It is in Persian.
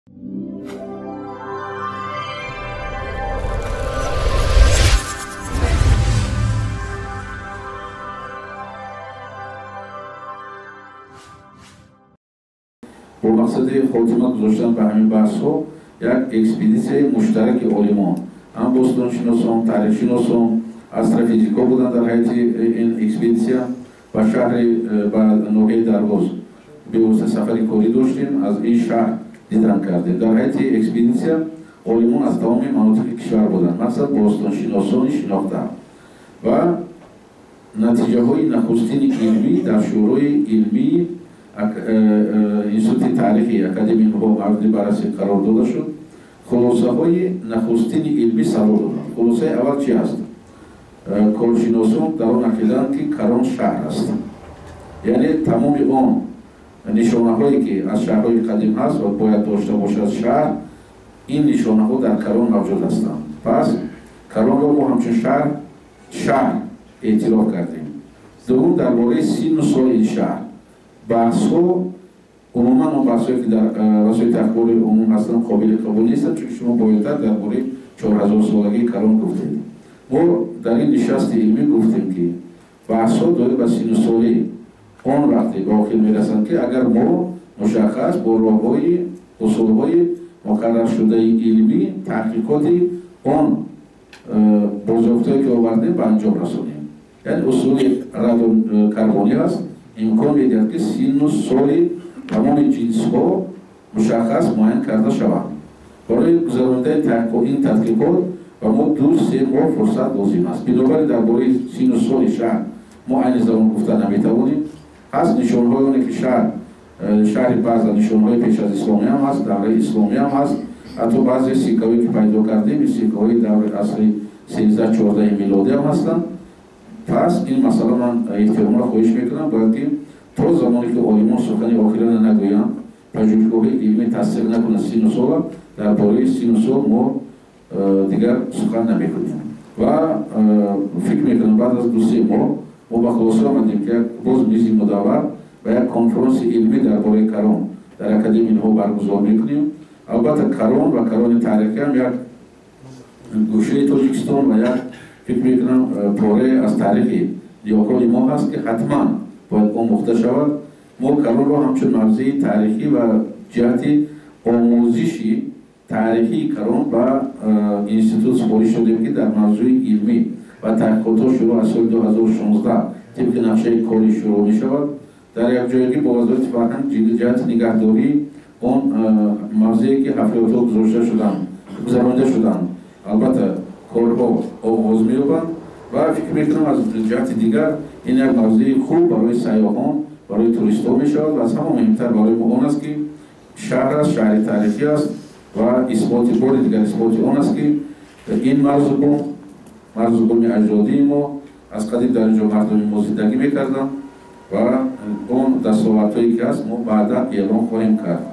با مقصد خاتمه گذاشتن به همین بحث ها یک اکسپدیسیه مشترک عالمان هم باستانشناسان، تاریخشناسان از طرف فیزیکا بودن در حیات این اکسپدیسیه و شهر و نوحه درواز به واسطه سفری کاری داشتیم از این شهر دیدن کردیم. در حیات اکسپدیسیه عالمان از تمام مناطق کشور بودن، مقصد باستانشناسان شناخته و نتیجه های نخستین علمی در شورای علمی انستیتوت تاریخی اکادمی معارض بررسی قرار داده شد. خلاصه های نخستین علمی سرا دادند. خلاصه اول چی است؟ کارشناسان در آن عقیده‌اند که کران شهر است، یعنی تمام آن نشانه هایی که از شهرهای قدیم هست و باید داشته باشد شهر، این نشانه ها در کران موجود هستند. پس کران را ما همچون شهر اعتراف کردیم. دوم درباره سن و سال این شهر بحث ها عموما اون بحث هایی که در وسایل اخبار عموم هستن قابل قبول نیستن، چون شما بایدتر درباره 4000 سالگی کران گفتیم. ما در این نشست علمی گفتیم که بحث ها داره به سن و سالی آن وقتی داخل میرسند که اگر ما مشخص با راههای اصولهای مقرر شده علمی تحقیقات آن بازیافتهایی که آوردیم به انجام رسانیم. یعنی اصول رد کربنی هست، امکان میدهد که سن و سال تمام جنس ها مشخص معین کرده شود. برای گذراندن این تحقیقات و ما 2-3 ماه فرصت لازم است. بنابراین درباره سن و سال شهر ما عین زمان گفتن نمیتوانیم. هست نشانهایی که شهر بعض نشانهای پیش از اسلامی هم هست، دوره اسلامی هم هست، حتی بعضی سکه‌هایی که پیدا کردیم این سکه‌های دوره عصر 13-14 میلادی هم هستند. پس این مسئله من احترام را خواهش میکنم باید که تا زمانی که عالمان سخن آخرانه نگویند، پژوهشگاه علمی تصدیق نکنه سن و سال، درباره سن و سال ما دیگر سخن نمیکنیم و فکر میکنم بعد از 2-3 ماه ما به خلاصه آمدیم که باز میز مداور و یک کنفرانس علمی درباره کران در اکادمی اینها برگزار میکنیم. البته کران و کران تاریخی هم یک گوشه تاجیکستان و یک فکر میکنم پاره از تاریخ دیاکان ما هست که حتما باید آموخته شود. ما کران را همچون موضوع تاریخی و جهت آموزشی تاریخی کران و انستیتوت سپاری شدیم که در موضوع علمی و تحقیقات شروع از سال 2016 طبق نقشه کاری شروع می شود. در یک جایگی با وزارت فرهنگ جهت نگهداری اون موضوعی که حفلات گذرانده شدند البته کارها آغاز می یابند و فکر میکنم از جهت دیگر این یک موضوع خوب برای سیاحان برای توریستان می شود و از همه مهمتر برای ما آن است که شهر است، شهر تاریخی است و اثبات بار دیگر اثبات آن است که این مرزبان اجدادی ما از قدیم در اینجا مردم ما زندگی میکردن و اون دستاوردهایی که هست ما بعدا اعلام خواهیم کرد.